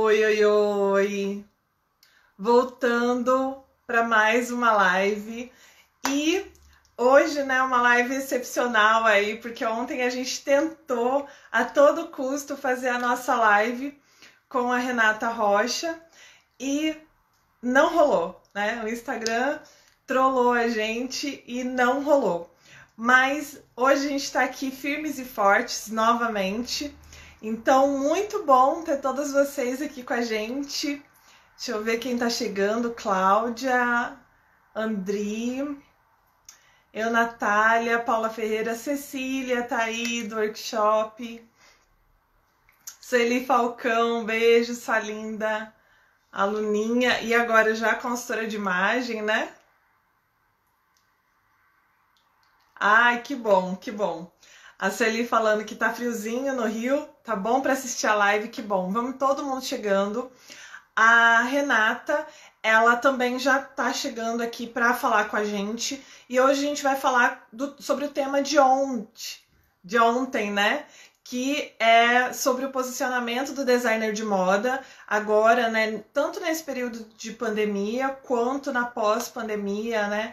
Oi, oi, oi! Voltando para mais uma live e hoje, né, uma live excepcional aí, porque ontem a gente tentou a todo custo fazer a nossa live com a Renata Rocha e não rolou, né? O Instagram trollou a gente e não rolou. Mas hoje a gente está aqui firmes e fortes novamente. Então, muito bom ter todas vocês aqui com a gente. Deixa eu ver quem está chegando. Cláudia, Andri, eu, Natália, Paula Ferreira, Cecília tá aí do workshop. Sueli Falcão, beijo, sua linda. Aluninha e agora já consultora de imagem, né? Ai, que bom, que bom. A Sueli falando que tá friozinho no Rio, tá bom para assistir a live, que bom. Vamos todo mundo chegando. A Renata, ela também já tá chegando aqui para falar com a gente. E hoje a gente vai falar sobre o tema de ontem, né? Que é sobre o posicionamento do designer de moda agora, né? Tanto nesse período de pandemia quanto na pós-pandemia, né?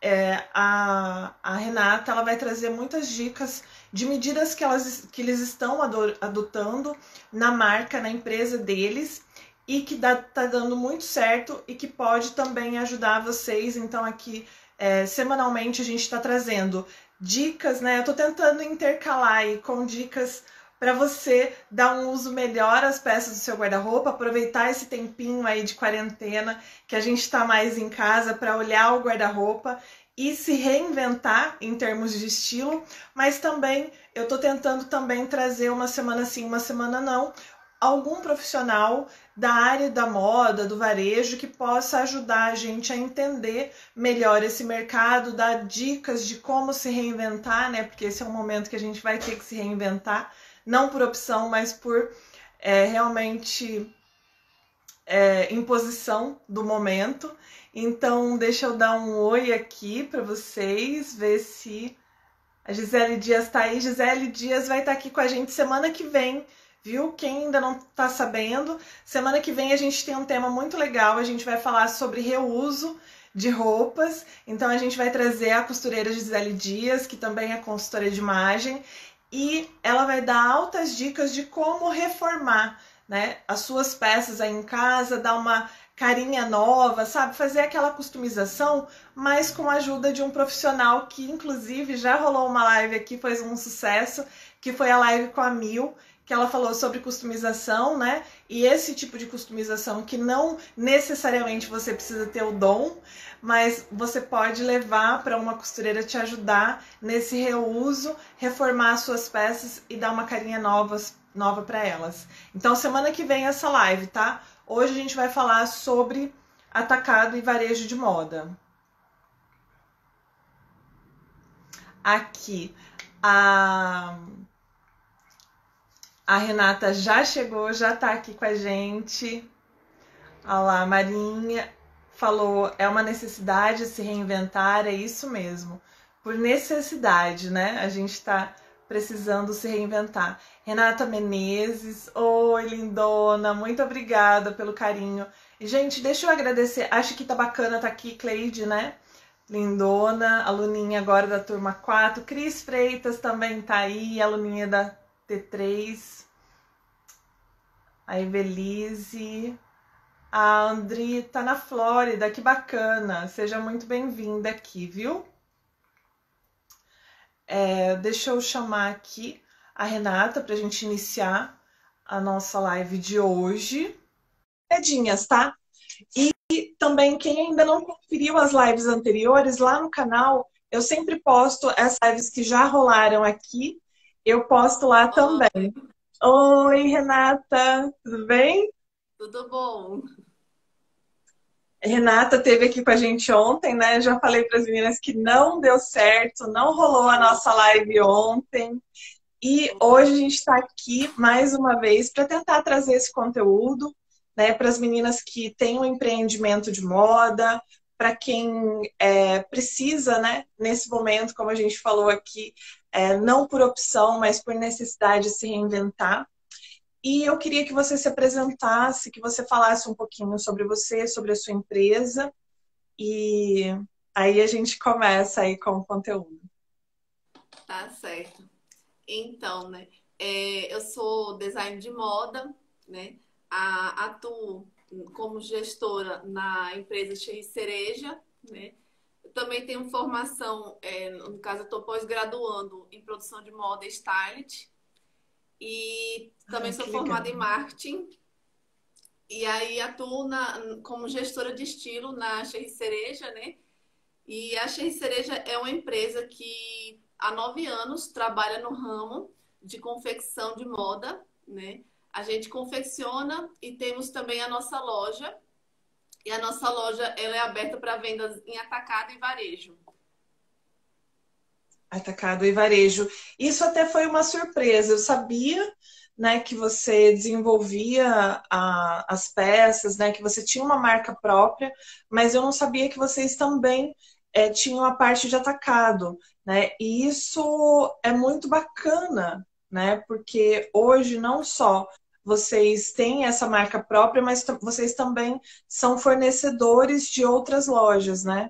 A Renata ela vai trazer muitas dicas de medidas que eles estão adotando na marca, na empresa deles e que tá dando muito certo e que pode também ajudar vocês. Então aqui semanalmente a gente está trazendo dicas, né? Eu tô tentando intercalar aí com dicas para você dar um uso melhor às peças do seu guarda-roupa, aproveitar esse tempinho aí de quarentena que a gente está mais em casa para olhar o guarda-roupa e se reinventar em termos de estilo, mas também eu tô tentando também trazer uma semana sim, uma semana não, algum profissional da área da moda, do varejo, que possa ajudar a gente a entender melhor esse mercado, dar dicas de como se reinventar, né? Porque esse é um momento que a gente vai ter que se reinventar, não por opção, mas por realmente imposição do momento. Então, deixa eu dar um oi aqui para vocês, ver se a Gisele Dias tá aí. Gisele Dias vai estar aqui com a gente semana que vem, viu? Quem ainda não tá sabendo, semana que vem a gente tem um tema muito legal, a gente vai falar sobre reuso de roupas, então a gente vai trazer a costureira Gisele Dias, que também é consultora de imagem, e ela vai dar altas dicas de como reformar, né, as suas peças aí em casa, dar uma carinha nova, sabe? Fazer aquela customização, mas com a ajuda de um profissional que, inclusive, já rolou uma live aqui, foi um sucesso, que foi a live com a Mil, que ela falou sobre customização, né? E esse tipo de customização que não necessariamente você precisa ter o dom, mas você pode levar para uma costureira te ajudar nesse reuso, reformar as suas peças e dar uma carinha nova para elas. Então, semana que vem essa live, tá? Hoje a gente vai falar sobre atacado e varejo de moda. Aqui, a Renata já chegou, já tá aqui com a gente. Olha lá, a Marinha falou, é uma necessidade se reinventar, é isso mesmo. Por necessidade, né? A gente tá precisando se reinventar. Renata Menezes, oi, lindona, muito obrigada pelo carinho. E, gente, deixa eu agradecer, acho que tá bacana tá aqui, Cleide, né? Lindona, aluninha agora da turma 4. Cris Freitas também tá aí, aluninha da T3. A Evelise. A Andri tá na Flórida, que bacana. Seja muito bem-vinda aqui, viu? Deixa eu chamar aqui a Renata para a gente iniciar a nossa live de hoje. Pedinhas, tá? E também, quem ainda não conferiu as lives anteriores, lá no canal, eu sempre posto as lives que já rolaram aqui, eu posto lá também. Oi, Renata, tudo bem? Tudo bom? Renata esteve aqui com a gente ontem, né? Já falei para as meninas que não deu certo, não rolou a nossa live ontem. E hoje a gente está aqui mais uma vez para tentar trazer esse conteúdo, né, para as meninas que têm um empreendimento de moda, para quem precisa, né, nesse momento, como a gente falou aqui, não por opção, mas por necessidade de se reinventar. E eu queria que você se apresentasse, que você falasse um pouquinho sobre você, sobre a sua empresa, e aí a gente começa aí com o conteúdo. Tá certo. Então, né? Eu sou designer de moda, né? Atuo como gestora na empresa Xerri Cereja, né? Eu também tenho formação, no caso, eu estou pós-graduando em produção de moda e styling e também Ai, sou que legal. formada em marketing. E aí atuo como gestora de estilo na Xerri Cereja, né? E a Xerri Cereja é uma empresa que há 9 anos trabalha no ramo de confecção de moda, né? A gente confecciona e temos também a nossa loja. E a nossa loja ela é aberta para vendas em atacado e varejo. Atacado e varejo. Isso até foi uma surpresa. Eu sabia, né, que você desenvolvia as peças, né, que você tinha uma marca própria, mas eu não sabia que vocês também tinham a parte de atacado, né? E isso é muito bacana, né? Porque hoje não só vocês têm essa marca própria, mas vocês também são fornecedores de outras lojas, né?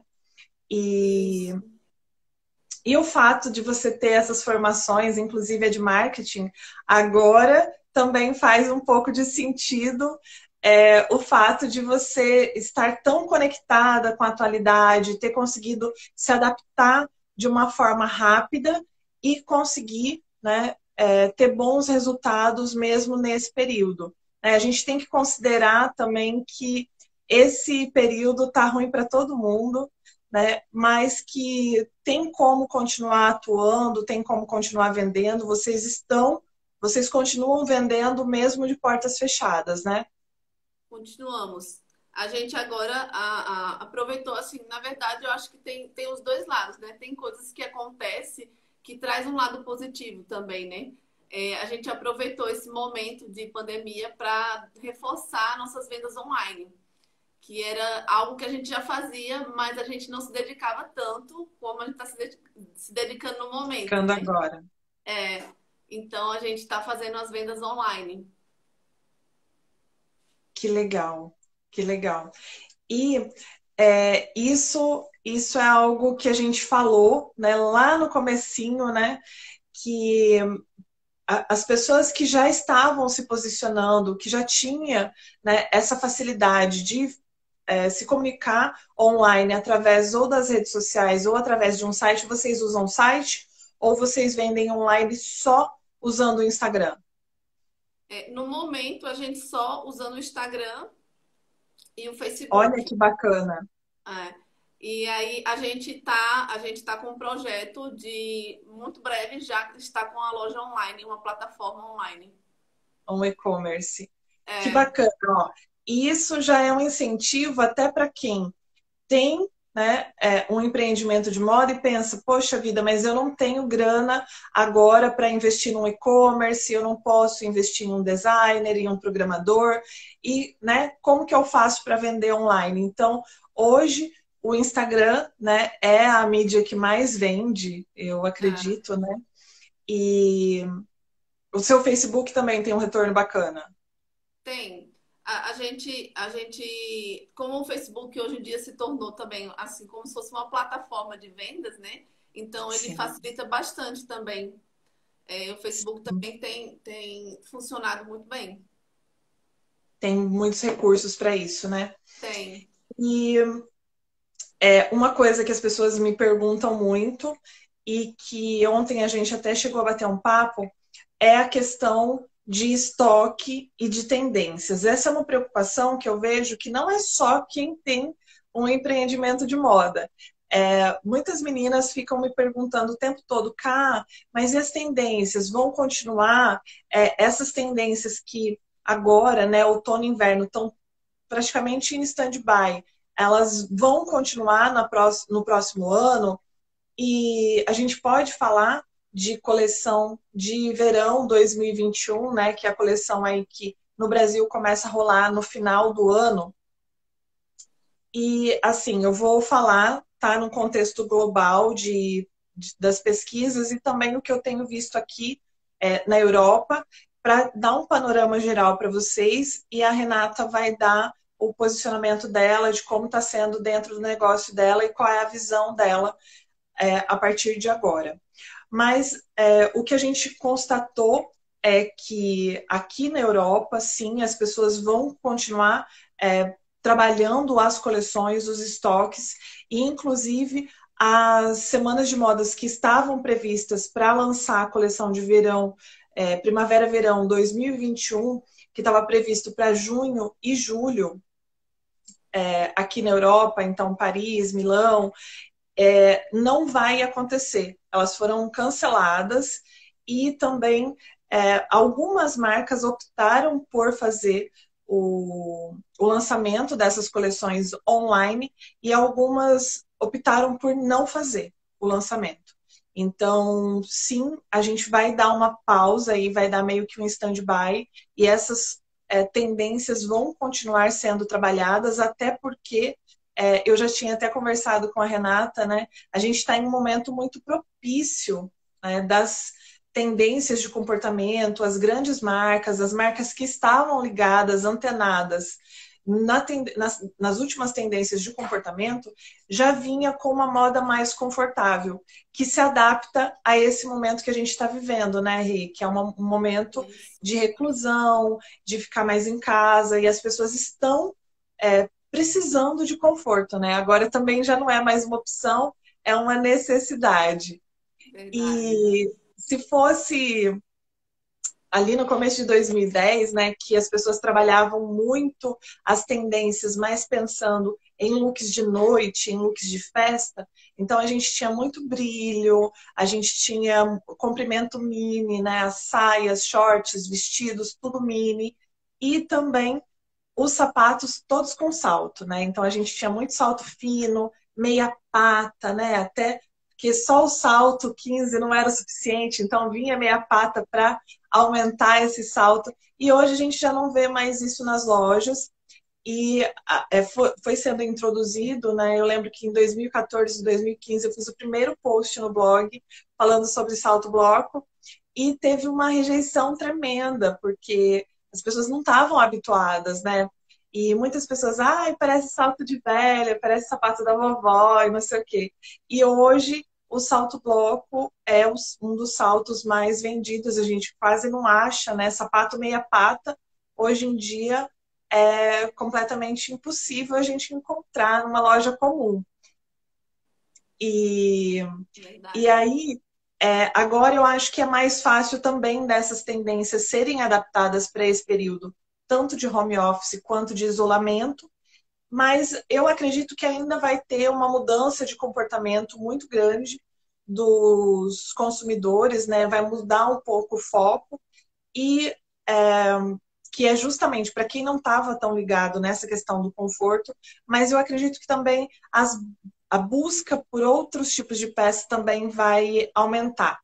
E Isso. e o fato de você ter essas formações, inclusive a de marketing, agora também faz um pouco de sentido o fato de você estar tão conectada com a atualidade, ter conseguido se adaptar de uma forma rápida e conseguir, né, ter bons resultados mesmo nesse período. A gente tem que considerar também que esse período está ruim para todo mundo, né? Mas que tem como continuar atuando, tem como continuar vendendo. Vocês continuam vendendo mesmo de portas fechadas, né? Continuamos. A gente agora aproveitou, assim, na verdade, eu acho que tem os dois lados, né? Tem coisas que acontecem que traz um lado positivo também, né? A gente aproveitou esse momento de pandemia para reforçar nossas vendas online, que era algo que a gente já fazia, mas a gente não se dedicava tanto como a gente está se dedicando no momento, Ficando né? agora. É, então a gente está fazendo as vendas online. Que legal, que legal. E isso é algo que a gente falou, né, lá no comecinho, né, que as pessoas que já estavam se posicionando, que já tinha, né, essa facilidade de se comunicar online através ou das redes sociais ou através de um site, vocês usam o site ou vocês vendem online só usando o Instagram? No momento, a gente só usando o Instagram e o Olha Facebook. que bacana. É. E aí a gente tá com um projeto de muito breve já está com a loja online, uma plataforma online. Um e-commerce. Que É, bacana, ó. E isso já é um incentivo até para quem tem, né, um empreendimento de moda e pensa, poxa vida, mas eu não tenho grana agora para investir num e-commerce, eu não posso investir em um designer, em um programador, e, né, como que eu faço para vender online? Então, hoje o Instagram, né, é a mídia que mais vende, eu é, acredito, né? E o seu Facebook também tem um retorno bacana. tem. Como o Facebook hoje em dia se tornou também assim como se fosse uma plataforma de vendas, né? Então ele Sim. facilita bastante também. O Facebook também tem funcionado muito bem. Tem muitos recursos para isso, né? Tem. E uma coisa que as pessoas me perguntam muito e que ontem a gente até chegou a bater um papo é a questão de estoque e de tendências. Essa é uma preocupação que eu vejo que não é só quem tem um empreendimento de moda. Muitas meninas ficam me perguntando o tempo todo, Cá, mas e as tendências? Vão continuar? Essas tendências que agora, né, outono e inverno, estão praticamente em stand-by, elas vão continuar no próximo ano e a gente pode falar de coleção de verão 2021, né, que é a coleção aí que no Brasil começa a rolar no final do ano. E assim, eu vou falar, tá, no contexto global das pesquisas e também o que eu tenho visto aqui na Europa. para dar um panorama geral para vocês e a Renata vai dar o posicionamento dela, de como está sendo dentro do negócio dela e qual é a visão dela a partir de agora. Mas o que a gente constatou é que aqui na Europa, sim, as pessoas vão continuar trabalhando as coleções, os estoques, e inclusive as semanas de modas que estavam previstas para lançar a coleção de verão, primavera-verão 2021, que estava previsto para junho e julho, aqui na Europa, então Paris, Milão, não vai acontecer. Elas foram canceladas e também algumas marcas optaram por fazer o lançamento dessas coleções online e algumas optaram por não fazer o lançamento. Então, sim, a gente vai dar uma pausa e vai dar meio que um stand-by e essas tendências vão continuar sendo trabalhadas, até porque eu já tinha até conversado com a Renata, né? A gente está em um momento muito propício, né, das tendências de comportamento, as grandes marcas, as marcas que estavam ligadas, antenadas nas últimas tendências de comportamento, já vinha com uma moda mais confortável, que se adapta a esse momento que a gente está vivendo, né, Rê? Que é um momento de reclusão, de ficar mais em casa, e as pessoas estão precisando de conforto, né? Agora também já não é mais uma opção, é uma necessidade. Verdade. E se fosse ali no começo de 2010, né, que as pessoas trabalhavam muito as tendências, mais pensando em looks de noite, em looks de festa, então a gente tinha muito brilho, a gente tinha comprimento mini, né, as saias, shorts, vestidos, tudo mini, e também os sapatos todos com salto, né? Então a gente tinha muito salto fino, meia pata, né? Até que só o salto 15 não era o suficiente, então vinha meia pata para aumentar esse salto. E hoje a gente já não vê mais isso nas lojas. E foi sendo introduzido, né? Eu lembro que em 2014, 2015 eu fiz o primeiro post no blog falando sobre salto bloco e teve uma rejeição tremenda, porque as pessoas não estavam habituadas, né? E muitas pessoas, ai, parece salto de velha, parece sapato da vovó e não sei o quê. E hoje o salto bloco é um dos saltos mais vendidos, a gente quase não acha, né? Sapato meia pata, hoje em dia é completamente impossível a gente encontrar numa loja comum. E, e Verdade. aí, agora eu acho que é mais fácil também dessas tendências serem adaptadas para esse período, tanto de home office quanto de isolamento, mas eu acredito que ainda vai ter uma mudança de comportamento muito grande dos consumidores, né? Vai mudar um pouco o foco e que é justamente para quem não estava tão ligado nessa questão do conforto, mas eu acredito que também a busca por outros tipos de peça também vai aumentar.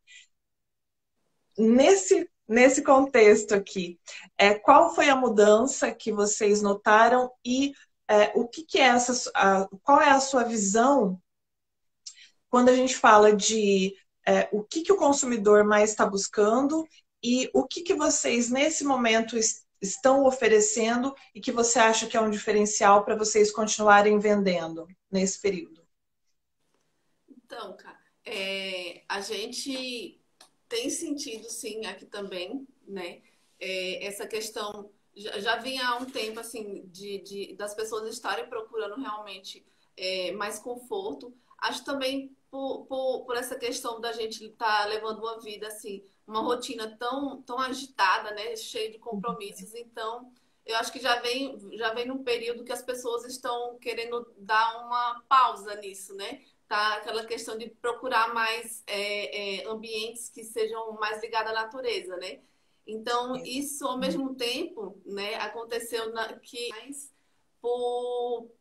Nesse contexto aqui, qual foi a mudança que vocês notaram e o que é qual é a sua visão quando a gente fala de o que o consumidor mais está buscando e o que vocês, nesse momento, estão oferecendo e que você acha que é um diferencial para vocês continuarem vendendo nesse período? Então, cara, a gente tem sentido, sim, aqui também, né? Essa questão já vinha há um tempo, assim, das pessoas estarem procurando realmente mais conforto. Acho também por essa questão da gente estar levando uma vida, assim, uma rotina tão agitada, né? Cheia de compromissos. Então, eu acho que já vem num período que as pessoas estão querendo dar uma pausa nisso, né? Tá aquela questão de procurar mais ambientes que sejam mais ligados à natureza, né? Então, isso ao mesmo tempo, né, aconteceu que mais por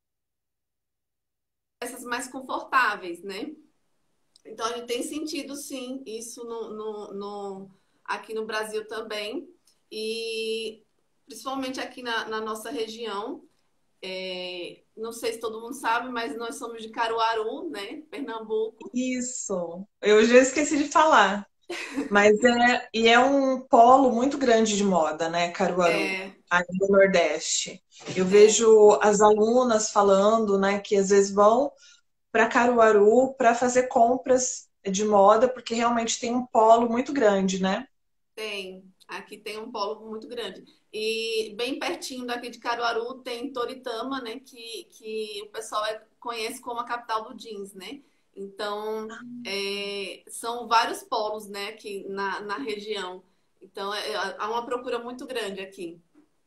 peças mais confortáveis, né? Então, a gente tem sentido, sim, isso aqui no Brasil também. E principalmente aqui na nossa região. Não sei se todo mundo sabe, mas nós somos de Caruaru, né? Pernambuco. Isso, eu já esqueci de falar. E é um polo muito grande de moda, né, Caruaru, É, aí no Nordeste. Eu é, vejo as alunas falando, né, que às vezes vão para Caruaru para fazer compras de moda, porque realmente tem um polo muito grande, né? tem. Aqui tem um polo muito grande. E bem pertinho daqui de Caruaru tem Toritama, né? Que o pessoal conhece como a capital do jeans, né? Então, são vários polos, né, aqui na região. Então, há uma procura muito grande aqui.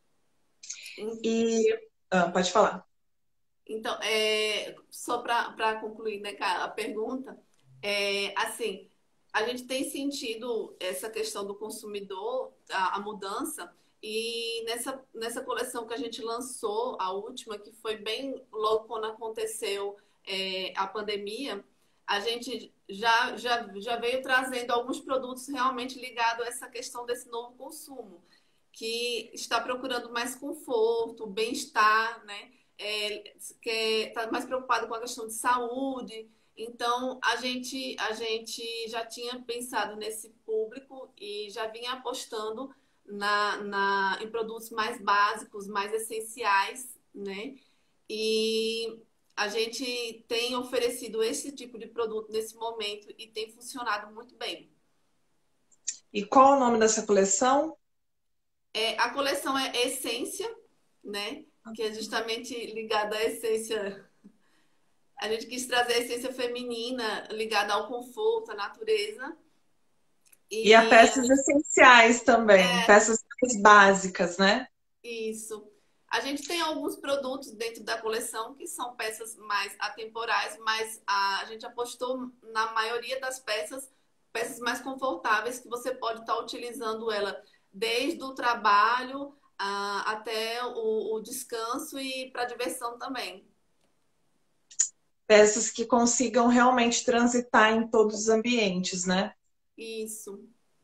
E pode falar. Então, só para concluir, né, a pergunta, assim, a gente tem sentido essa questão do consumidor, a mudança, e nessa coleção que a gente lançou, a última, que foi bem logo quando aconteceu a pandemia, a gente já veio trazendo alguns produtos realmente ligados a essa questão desse novo consumo, que está procurando mais conforto, bem-estar, né? Que está mais preocupado com a questão de saúde. Então, a gente já tinha pensado nesse público e já vinha apostando em produtos mais básicos, mais essenciais, né? E a gente tem oferecido esse tipo de produto nesse momento e tem funcionado muito bem. E qual o nome dessa coleção? A coleção é Essência, né? Que é justamente ligada à essência. A gente quis trazer a essência feminina ligada ao conforto, à natureza. E há E peças essenciais também, peças mais básicas, né? isso. A gente tem alguns produtos dentro da coleção que são peças mais atemporais, mas a gente apostou na maioria das peças, peças mais confortáveis, que você pode estar utilizando ela desde o trabalho até o descanso e para diversão também. Peças que consigam realmente transitar em todos os ambientes, né? Isso.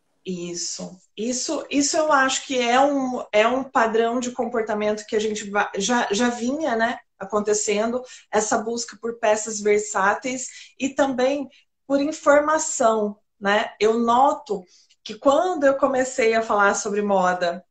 Isso eu acho que é um padrão de comportamento que a gente já vinha, né, acontecendo, essa busca por peças versáteis e também por informação, né? Eu noto que quando eu comecei a falar sobre moda,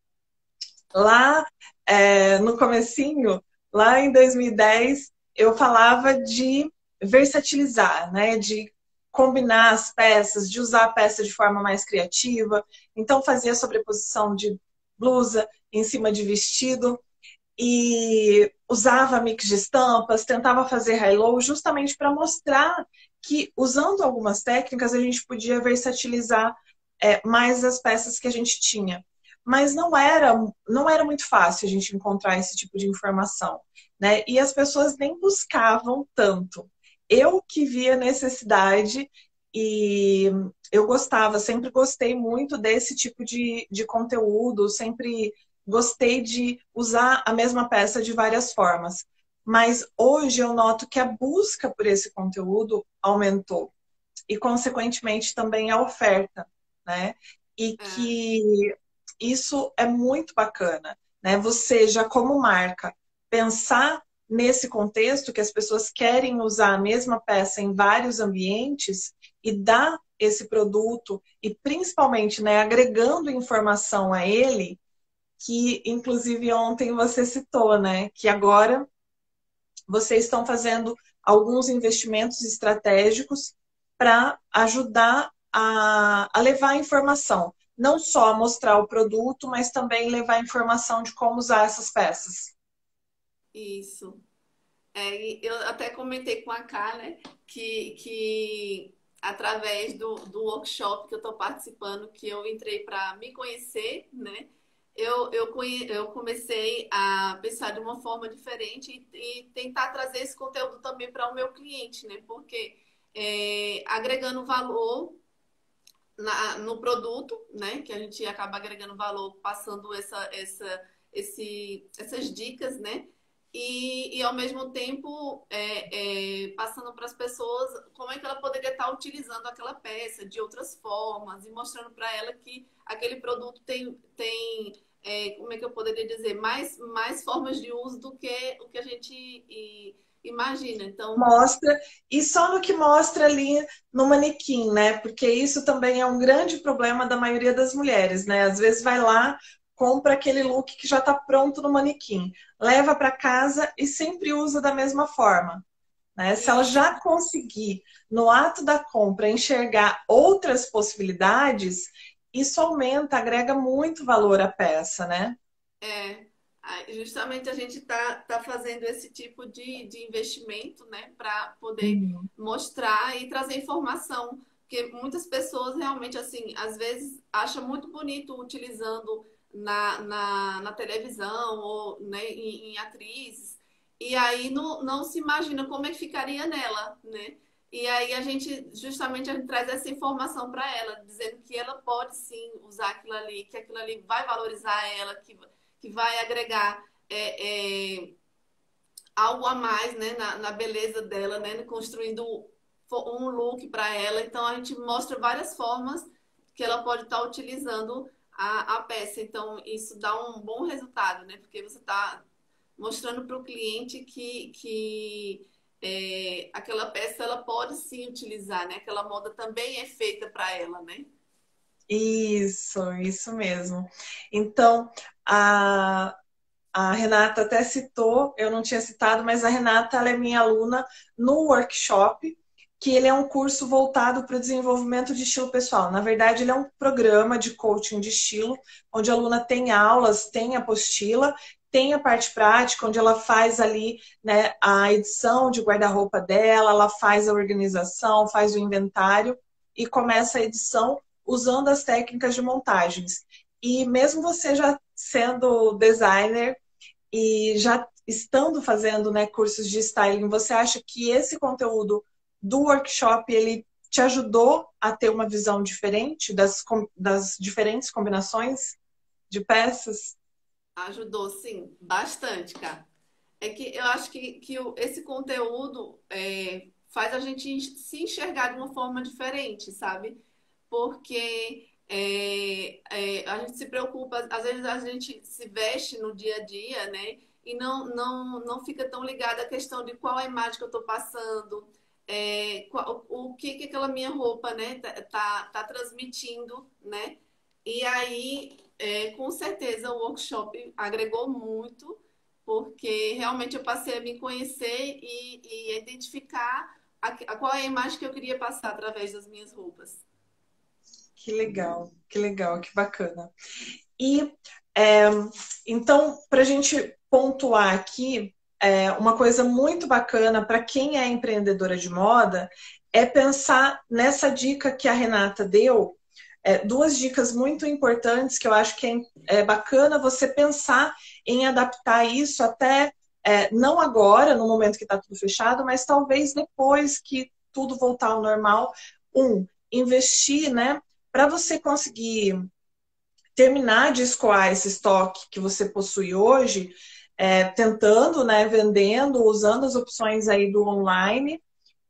lá no comecinho, lá em 2010, eu falava de versatilizar, né? De combinar as peças, de usar a peça de forma mais criativa. Então fazia sobreposição de blusa em cima de vestido e usava mix de estampas, tentava fazer high-low justamente para mostrar que usando algumas técnicas a gente podia versatilizar mais as peças que a gente tinha. Mas não era muito fácil a gente encontrar esse tipo de informação, né? E as pessoas nem buscavam tanto. Eu que via necessidade e eu gostava, sempre gostei muito desse tipo de conteúdo, sempre gostei de usar a mesma peça de várias formas. Mas hoje eu noto que a busca por esse conteúdo aumentou e, consequentemente, também a oferta, né? E É, que isso é muito bacana, né? Você já como marca pensar nesse contexto que as pessoas querem usar a mesma peça em vários ambientes e dar esse produto e principalmente, né, agregando informação a ele, que inclusive ontem você citou, né, que agora vocês estão fazendo alguns investimentos estratégicos para ajudar a levar a informação. Não só mostrar o produto, mas também levar a informação de como usar essas peças. isso. E eu até comentei com a Ká, né, que através do workshop que eu estou participando, que eu entrei para me conhecer, né, eu comecei a pensar de uma forma diferente e tentar trazer esse conteúdo também para o meu cliente, né, porque agregando valor no produto, né, que a gente acaba agregando valor passando essas dicas, né, e ao mesmo tempo passando para as pessoas como é que ela poderia estar utilizando aquela peça de outras formas e mostrando para ela que aquele produto tem como é que eu poderia dizer, mais formas de uso do que o que a gente Imagina, então, Mostra, e só no que mostra ali no manequim, né? Porque isso também é um grande problema da maioria das mulheres, né? Às vezes vai lá, compra aquele look que já está pronto no manequim, leva para casa e sempre usa da mesma forma, né? Se ela isso. já conseguir, no ato da compra, enxergar outras possibilidades, isso aumenta, agrega muito valor à peça, né? É, justamente a gente tá fazendo esse tipo de investimento, né, para poder Uhum. mostrar e trazer informação, porque muitas pessoas realmente, assim, às vezes acham muito bonito utilizando na televisão ou, né, em atrizes, e aí não se imagina como é que ficaria nela, né? E aí justamente a gente traz essa informação para ela, dizendo que ela pode sim usar aquilo ali, que aquilo ali vai valorizar ela, que vai agregar algo a mais, né, na beleza dela, né, construindo um look para ela. Então a gente mostra várias formas que ela pode estar utilizando a peça. Então isso dá um bom resultado, né, porque você está mostrando para o cliente que aquela peça ela pode sim utilizar, né? Aquela moda também é feita para ela, né? Isso mesmo. Então, a Renata até citou, eu não tinha citado, mas a Renata ela é minha aluna no workshop, que ele é um curso voltado para o desenvolvimento de estilo pessoal. Na verdade, ele é um programa de coaching de estilo, onde a aluna tem aulas, tem apostila, tem a parte prática, onde ela faz ali, né, a edição de guarda-roupa dela, ela faz a organização, faz o inventário e começa a edição usando as técnicas de montagens. E mesmo você já sendo designer, e já estando fazendo, né, cursos de styling, você acha que esse conteúdo do workshop ele te ajudou a ter uma visão diferente das diferentes combinações de peças? Ajudou, sim, bastante, cara. É que eu acho que esse conteúdo faz a gente se enxergar de uma forma diferente, sabe? Porque a gente se preocupa, às vezes a gente se veste no dia a dia, né? E não fica tão ligada à questão de qual a imagem que eu estou passando, o que aquela minha roupa, né, tá transmitindo, né? E aí, com certeza, o workshop agregou muito porque realmente eu passei a me conhecer e a identificar qual é a imagem que eu queria passar através das minhas roupas. Que legal, que bacana. E é, então, para a gente pontuar aqui, uma coisa muito bacana para quem é empreendedora de moda é pensar nessa dica que a Renata deu. Duas dicas muito importantes que eu acho que é bacana você pensar em adaptar isso até, não agora, no momento que está tudo fechado, mas talvez depois que tudo voltar ao normal. Investir, né? Para você conseguir terminar de escoar esse estoque que você possui hoje, tentando, né, vendendo, usando as opções aí do online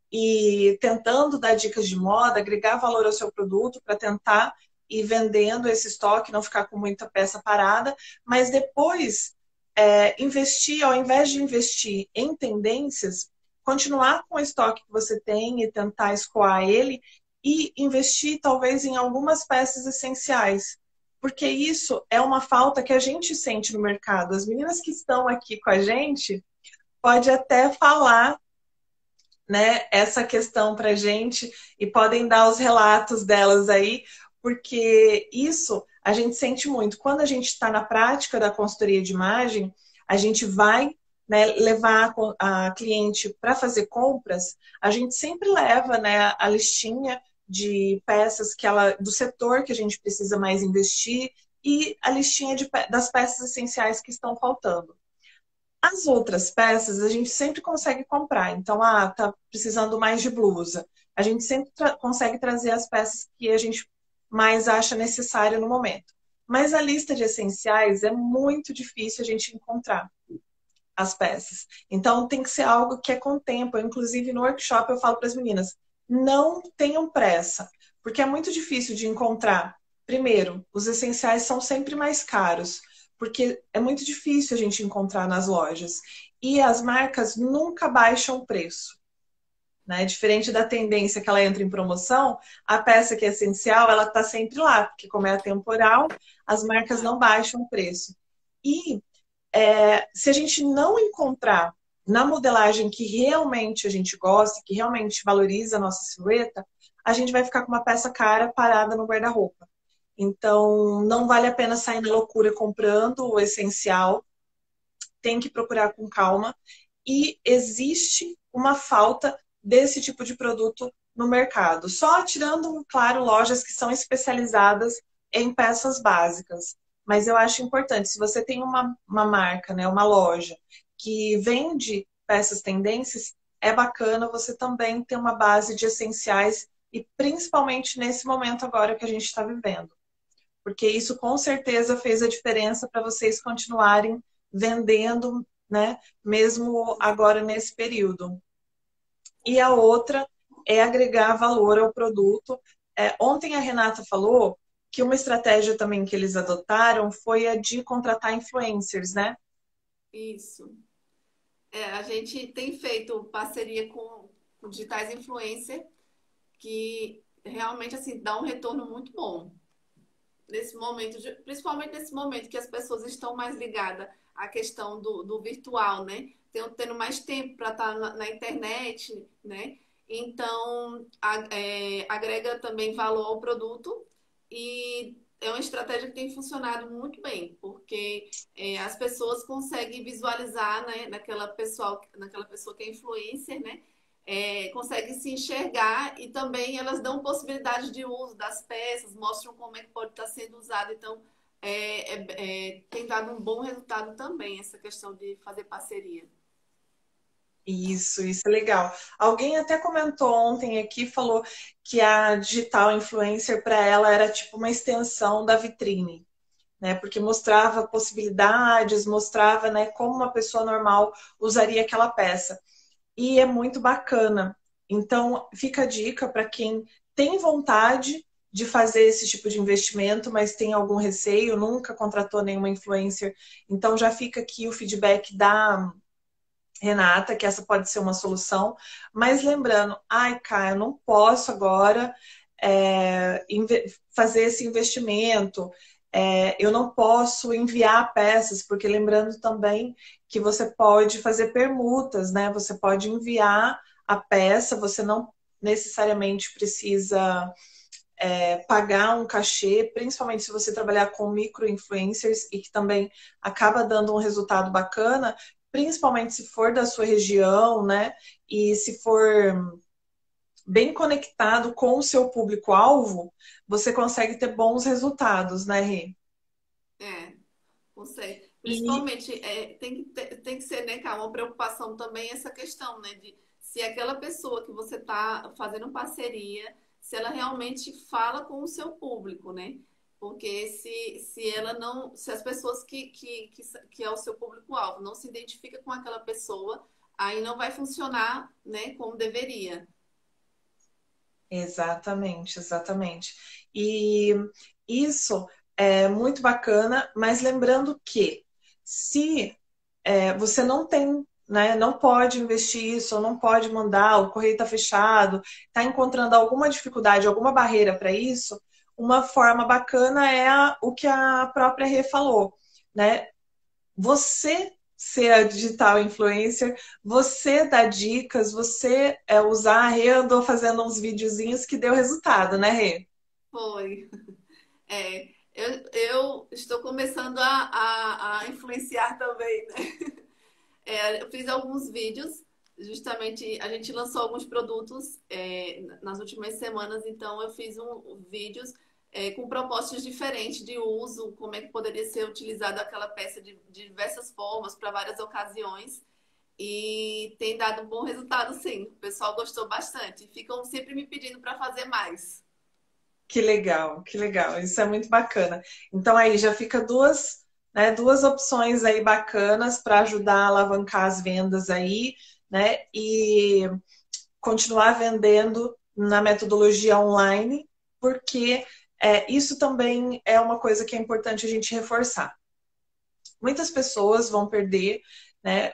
e tentando dar dicas de moda, agregar valor ao seu produto para tentar ir vendendo esse estoque, não ficar com muita peça parada, mas depois investir, ao invés de investir em tendências, continuar com o estoque que você tem e tentar escoar ele e investir talvez em algumas peças essenciais. Porque isso é uma falta que a gente sente no mercado. As meninas que estão aqui com a gente pode até falar, né, essa questão para gente e podem dar os relatos delas aí, porque isso a gente sente muito. Quando a gente está na prática da consultoria de imagem, a gente vai, né, levar a cliente para fazer compras, a gente sempre leva, né, a listinha de peças que ela, do setor que a gente precisa mais investir e a listinha das peças essenciais que estão faltando. As outras peças a gente sempre consegue comprar. Então, tá precisando mais de blusa. A gente sempre consegue trazer as peças que a gente mais acha necessário no momento. Mas a lista de essenciais é muito difícil a gente encontrar as peças. Então, tem que ser algo que é com tempo. Inclusive, no workshop eu falo para as meninas, não tenham pressa, porque é muito difícil de encontrar. Primeiro, os essenciais são sempre mais caros, porque é muito difícil a gente encontrar nas lojas. E as marcas nunca baixam o preço, né? Diferente da tendência que ela entra em promoção, a peça que é essencial, ela está sempre lá, porque como é atemporal, as marcas É, não baixam o preço. E se a gente não encontrar na modelagem que realmente a gente gosta, que realmente valoriza a nossa silhueta, a gente vai ficar com uma peça cara parada no guarda-roupa. Então, não vale a pena sair na loucura comprando o essencial, tem que procurar com calma. E existe uma falta desse tipo de produto no mercado. Só tirando, claro, lojas que são especializadas em peças básicas. Mas eu acho importante, se você tem uma marca, né, uma loja que vende peças tendências, é bacana você também ter uma base de essenciais e principalmente nesse momento agora que a gente está vivendo. Porque isso com certeza fez a diferença para vocês continuarem vendendo, né, mesmo agora nesse período. E a outra é agregar valor ao produto. Ontem a Renata falou que uma estratégia também que eles adotaram foi a de contratar influencers, né? isso. A gente tem feito parceria com digitais influencer que realmente assim dá um retorno muito bom nesse momento, principalmente nesse momento que as pessoas estão mais ligadas à questão do virtual, né? Tendo mais tempo para estar na internet, né? Então, agrega também valor ao produto e é uma estratégia que tem funcionado muito bem, porque as pessoas conseguem visualizar, né, naquela pessoa que é influencer, né? Conseguem se enxergar e também elas dão possibilidade de uso das peças, mostram como é que pode estar sendo usado. Então, tem dado um bom resultado também essa questão de fazer parceria. Isso é legal. Alguém até comentou ontem aqui, falou que a digital influencer para ela era tipo uma extensão da vitrine, né? Porque mostrava possibilidades, mostrava, né, como uma pessoa normal usaria aquela peça. E é muito bacana. Então, fica a dica para quem tem vontade de fazer esse tipo de investimento, mas tem algum receio, nunca contratou nenhuma influencer. Então, já fica aqui o feedback da Renata, que essa pode ser uma solução. Mas lembrando, ai, cara, eu não posso agora fazer esse investimento. Eu não posso enviar peças, porque lembrando também que você pode fazer permutas, né? Você pode enviar a peça, você não necessariamente precisa pagar um cachê, principalmente se você trabalhar com micro-influencers e que também acaba dando um resultado bacana, principalmente se for da sua região, né? E se for bem conectado com o seu público-alvo, você consegue ter bons resultados, né, Rê? É, consegue. E Principalmente, tem que ser, né, Cá, uma preocupação também essa questão, né, de se aquela pessoa que você está fazendo parceria, se ela realmente fala com o seu público, né? Porque se ela não, se as pessoas que é o seu público-alvo não se identifica com aquela pessoa, aí não vai funcionar, né, como deveria. exatamente, exatamente. E isso é muito bacana, mas lembrando que se você não tem, né, não pode investir isso, ou não pode mandar, o correio está fechado, está encontrando alguma dificuldade, alguma barreira para isso, uma forma bacana é o que a própria Rê falou, né? Você ser a digital influencer, você dar dicas, você usar a Rê andou fazendo uns videozinhos que deu resultado, né, Rê? Foi. Eu estou começando a influenciar também, né? Eu fiz alguns vídeos, justamente a gente lançou alguns produtos nas últimas semanas, então eu fiz vídeos com propostas diferentes de uso, como é que poderia ser utilizada aquela peça de diversas formas, para várias ocasiões. E tem dado um bom resultado, sim. O pessoal gostou bastante. Ficam sempre me pedindo para fazer mais. Que legal, que legal. Isso é muito bacana. Então aí já fica duas, né, duas opções aí bacanas para ajudar a alavancar as vendas aí, né? E continuar vendendo na metodologia online, porque isso também é uma coisa que é importante a gente reforçar. Muitas pessoas vão perder né,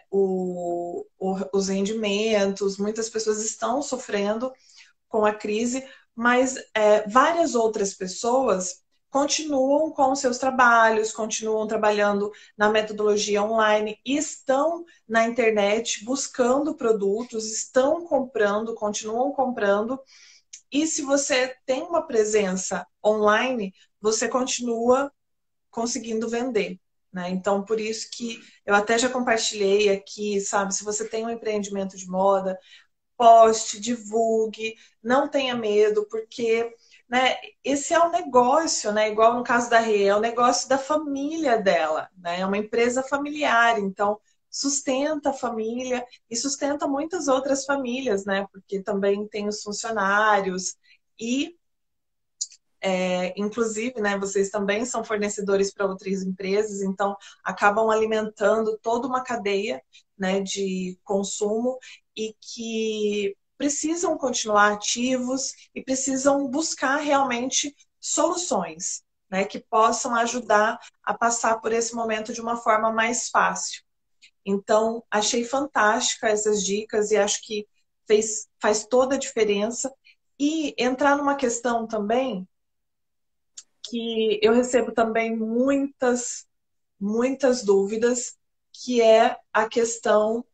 os rendimentos, muitas pessoas estão sofrendo com a crise, mas várias outras pessoas continuam com seus trabalhos, continuam trabalhando na metodologia online e estão na internet buscando produtos, estão comprando, continuam comprando. E se você tem uma presença online, você continua conseguindo vender. Né? Então, por isso que eu até já compartilhei aqui, sabe? Se você tem um empreendimento de moda, poste, divulgue, não tenha medo, porque né, esse é um negócio, né? Igual no caso da Rê, é o negócio da família dela, né? É uma empresa familiar, então sustenta a família e sustenta muitas outras famílias, né? Porque também tem os funcionários e inclusive, né, vocês também são fornecedores para outras empresas, então acabam alimentando toda uma cadeia, né, de consumo e que precisam continuar ativos e precisam buscar realmente soluções, né, que possam ajudar a passar por esse momento de uma forma mais fácil. Então, achei fantástica essas dicas e acho que faz toda a diferença. E entrar numa questão também que eu recebo também muitas dúvidas, que é a questão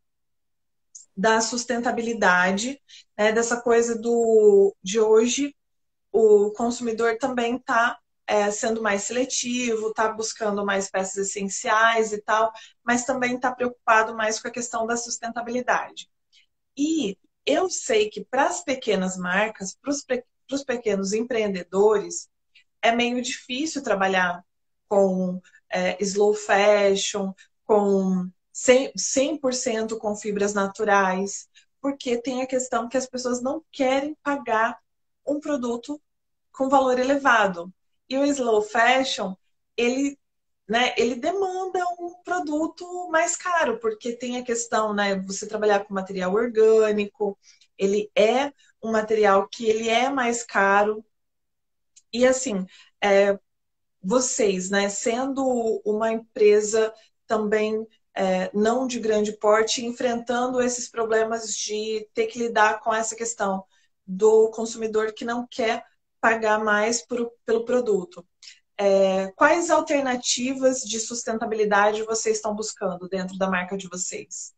da sustentabilidade, né? Dessa coisa de hoje, o consumidor também está sendo mais seletivo, está buscando mais peças essenciais e tal, mas também está preocupado mais com a questão da sustentabilidade. E eu sei que para as pequenas marcas, para os pequenos empreendedores, é meio difícil trabalhar com slow fashion, com 100% com fibras naturais, porque tem a questão que as pessoas não querem pagar um produto com valor elevado. E o slow fashion, ele, né, ele demanda um produto mais caro, porque tem a questão, né, você trabalhar com material orgânico, ele é um material que ele é mais caro. E assim, vocês, né, sendo uma empresa também não de grande porte, enfrentando esses problemas de ter que lidar com essa questão do consumidor que não quer pagar mais pelo produto. Quais alternativas de sustentabilidade vocês estão buscando dentro da marca de vocês?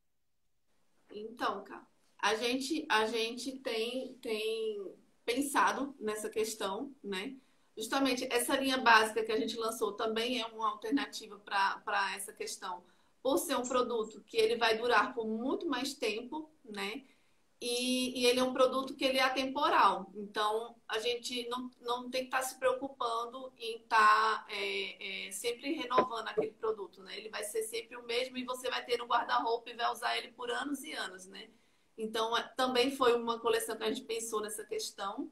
Então, cara, a gente tem pensado nessa questão, né? Justamente essa linha básica que a gente lançou também é uma alternativa para essa questão, por ser um produto que ele vai durar por muito mais tempo, né? E ele é um produto que ele é atemporal. Então, a gente não tem que estar se preocupando em estar sempre renovando aquele produto, né? Ele vai ser sempre o mesmo e você vai ter no guarda-roupa e vai usar ele por anos e anos, né? Então, também foi uma coleção que a gente pensou nessa questão.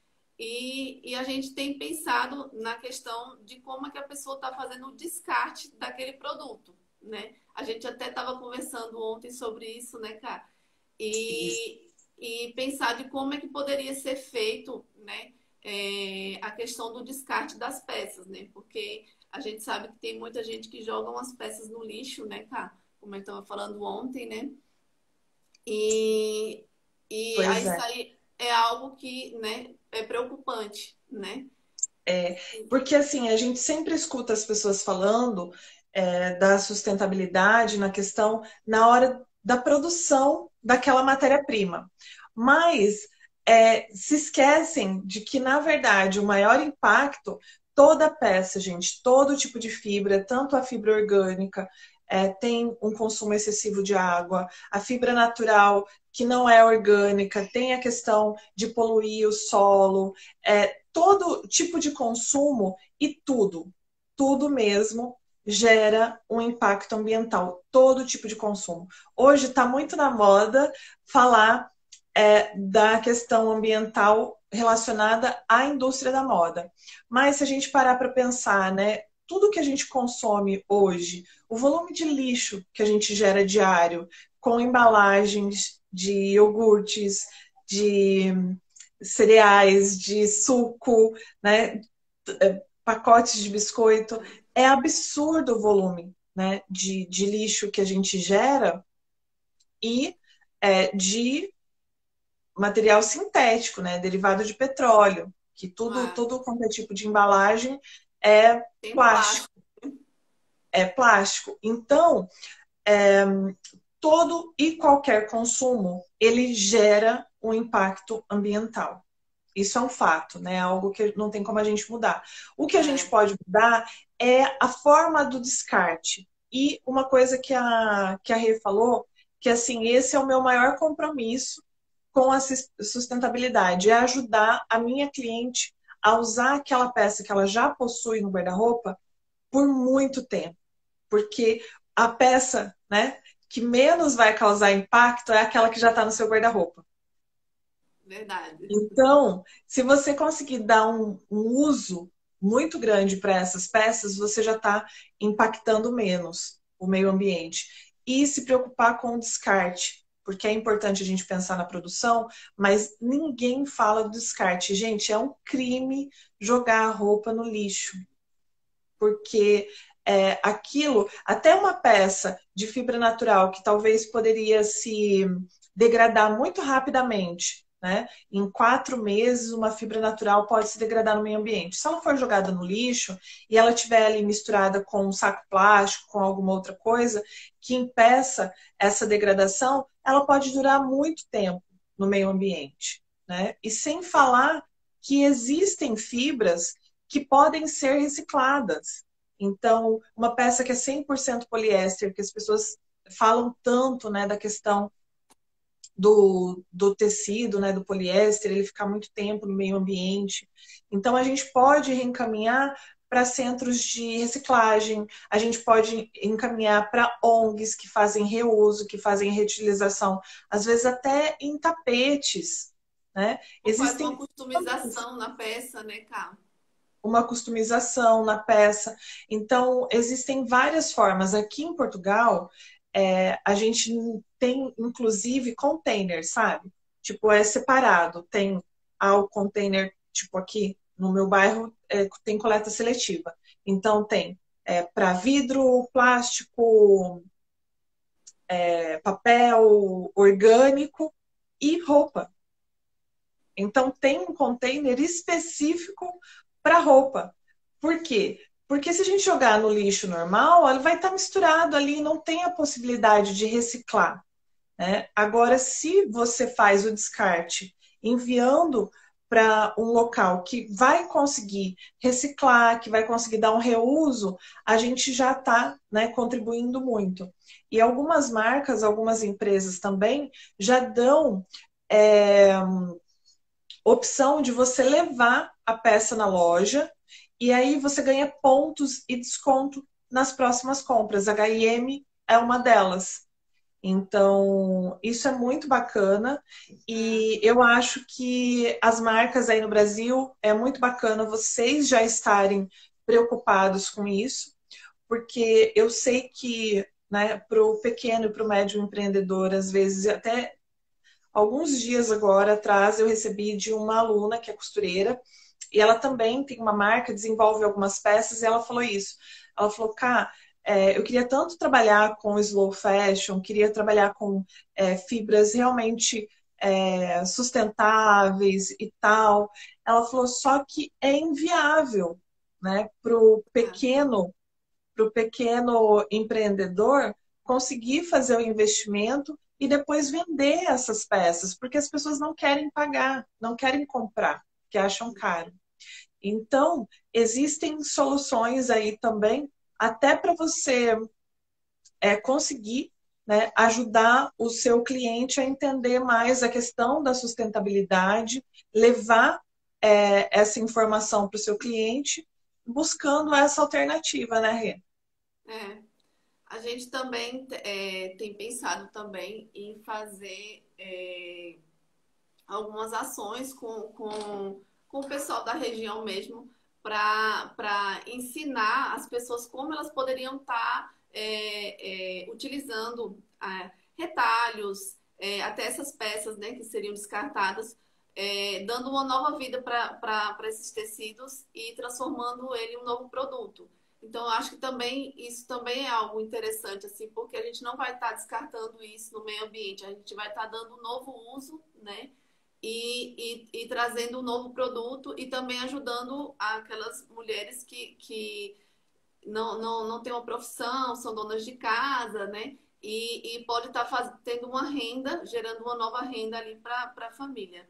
E a gente tem pensado na questão de como é que a pessoa está fazendo o descarte daquele produto, né? A gente até estava conversando ontem sobre isso, né, cara? Isso. E pensar de como é que poderia ser feito, né, a questão do descarte das peças, né? Porque a gente sabe que tem muita gente que joga umas peças no lixo, né, cara? Como eu estava falando ontem, né? E, e Pois aí é. isso aí é algo que, né, é preocupante, né? Porque assim, a gente sempre escuta as pessoas falando da sustentabilidade na questão na hora da produção daquela matéria-prima. Mas se esquecem de que, na verdade, o maior impacto, toda peça, gente, todo tipo de fibra, tanto a fibra orgânica, tem um consumo excessivo de água, a fibra natural, que não é orgânica, tem a questão de poluir o solo, todo tipo de consumo e tudo mesmo gera um impacto ambiental, todo tipo de consumo. Hoje está muito na moda falar da questão ambiental relacionada à indústria da moda. Mas se a gente parar para pensar, né, tudo que a gente consome hoje, o volume de lixo que a gente gera diário, com embalagens de iogurtes, de cereais, de suco, né, pacotes de biscoito, é absurdo o volume. né, de lixo que a gente gera e de material sintético, né, derivado de petróleo, que É, tudo quanto é tipo de embalagem é tem plástico, plástico, é plástico. Então, é, todo e qualquer consumo, ele gera um impacto ambiental. Isso é um fato, né? Algo que não tem como a gente mudar. O que a gente é, pode mudar é a forma do descarte. E uma coisa que a Rê falou, que assim, esse é o meu maior compromisso com a sustentabilidade, é ajudar a minha cliente a usar aquela peça que ela já possui no guarda-roupa por muito tempo. Porque a peça, né, que menos vai causar impacto é aquela que já está no seu guarda-roupa. verdade. Então, se você conseguir dar um uso muito grande para essas peças, você já está impactando menos o meio ambiente. E se preocupar com o descarte, porque é importante a gente pensar na produção, mas ninguém fala do descarte. Gente, é um crime jogar a roupa no lixo, porque aquilo, até uma peça de fibra natural que talvez poderia se degradar muito rapidamente, né? Em 4 meses, uma fibra natural pode se degradar no meio ambiente. Se ela for jogada no lixo e ela estiver ali misturada com um saco plástico, com alguma outra coisa que impeça essa degradação, ela pode durar muito tempo no meio ambiente, né? E sem falar que existem fibras que podem ser recicladas. Então, uma peça que é 100% poliéster, que as pessoas falam tanto, né, da questão do tecido, né, do poliéster, ele ficar muito tempo no meio ambiente. Então, a gente pode reencaminhar para centros de reciclagem, a gente pode encaminhar para ONGs que fazem reuso, que fazem reutilização, às vezes até em tapetes, né? Ou faz uma Existem customização na peça, né, Cá? uma customização na peça. Então, existem várias formas. Aqui em Portugal, a gente tem, inclusive, containers, sabe? Tipo, é separado. Tem o container, tipo, aqui no meu bairro, tem coleta seletiva. Então, tem para vidro, plástico, papel orgânico e roupa. Então, tem um container específico para roupa. Por quê? Porque se a gente jogar no lixo normal, ele vai estar misturado ali e não tem a possibilidade de reciclar, né? Agora, se você faz o descarte enviando para um local que vai conseguir reciclar, que vai conseguir dar um reuso, a gente já está, né, contribuindo muito. E algumas marcas, algumas empresas também já dão é, opção de você levar a peça na loja e aí você ganha pontos e desconto nas próximas compras. A H&M é uma delas. Então, isso é muito bacana É, e eu acho que as marcas aí no Brasil é muito bacana vocês já estarem preocupados com isso, porque eu sei que, né, para o pequeno e para o médio empreendedor, às vezes até alguns dias agora atrás eu recebi de uma aluna que é costureira e ela também tem uma marca, desenvolve algumas peças e ela falou isso. Ela falou, Cá, eu queria tanto trabalhar com slow fashion, queria trabalhar com fibras realmente sustentáveis e tal. Ela falou, só que é inviável, né, é, para o pequeno empreendedor conseguir fazer o investimento e depois vender essas peças, porque as pessoas não querem pagar, não querem comprar, porque acham caro. Então, existem soluções aí também, até para você conseguir, né, ajudar o seu cliente a entender mais a questão da sustentabilidade, levar essa informação para o seu cliente, buscando essa alternativa, né, Rê? é. A gente também tem pensado também em fazer algumas ações com o pessoal da região mesmo para ensinar as pessoas como elas poderiam estar utilizando retalhos, até essas peças, né, que seriam descartadas, dando uma nova vida para esses tecidos e transformando ele em um novo produto. Então, eu acho que também isso também é algo interessante, assim, porque a gente não vai estar descartando isso no meio ambiente, a gente vai estar dando um novo uso, né? E trazendo um novo produto e também ajudando aquelas mulheres que não têm uma profissão, são donas de casa, né? E pode estar tendo uma renda, gerando uma nova renda ali para a família.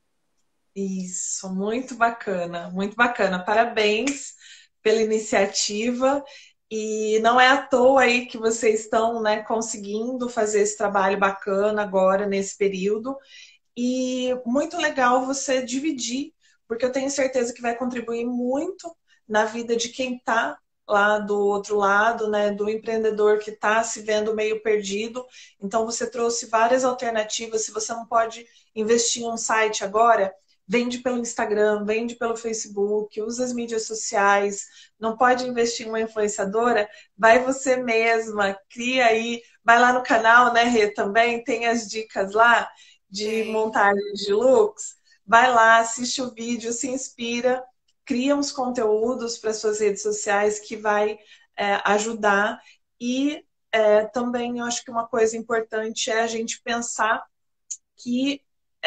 Isso, muito bacana, muito bacana. Parabéns pela iniciativa. E não é à toa aí que vocês estão, né, conseguindo fazer esse trabalho bacana agora nesse período. E muito legal você dividir, porque eu tenho certeza que vai contribuir muito na vida de quem está lá do outro lado, né, do empreendedor que está se vendo meio perdido. Então você trouxe várias alternativas. Se você não pode investir em um site agora, vende pelo Instagram, vende pelo Facebook, usa as mídias sociais. Não pode investir em uma influenciadora? Vai você mesma, cria aí, vai lá no canal, né, Rê, também tem as dicas lá de Tem. montagem de looks, vai lá, assiste o vídeo, se inspira, cria uns conteúdos para suas redes sociais que vai ajudar. E também eu acho que uma coisa importante é a gente pensar que